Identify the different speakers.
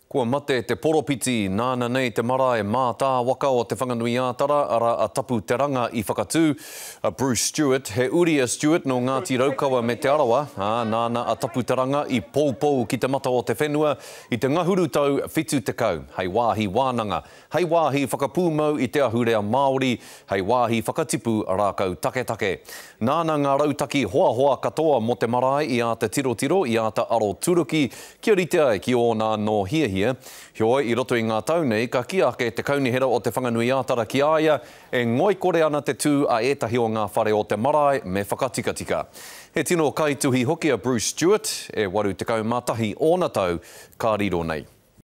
Speaker 1: Kua mate te poropiti nāna nei te marae mā tā waka o te whanganui ātara ara a Tapu Te Ranga I whakatū. Bruce Stewart, he uria Stewart no Ngāti Raukawa me te Arawa. Nāna a Tapu Te Ranga I pou ki te mata o te whenua I te ngahuru tau whitu te kau. Hei wāhi wānanga, hei wāhi whakapūmau I te ahurea Māori, hei wāhi whakatipu a rākau take. Nāna ngā rautaki hoa katoa mo te marae I a te tiro I a te aro turuki. Kia rite ai ki o nā no hia. Hioi, I roto I ngā tau nei, ka kiake te kaunihera o te whanganui ātara ki aia, e ngoi kore ana te tū a etahi o ngā whare o te marae me whakatikatika. He tino kaituhi hoki a Bruce Stewart, e waru te kaumatahi o na tau, ka riro nei.